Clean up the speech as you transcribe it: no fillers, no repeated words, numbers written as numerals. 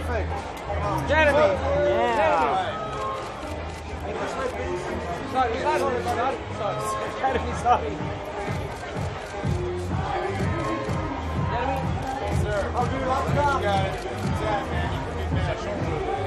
Perfect. Jeremy. Yeah. Sorry, Jeremy, sorry. Jeremy. Sir. I'll do it. You got it. What's that, man? You can be back.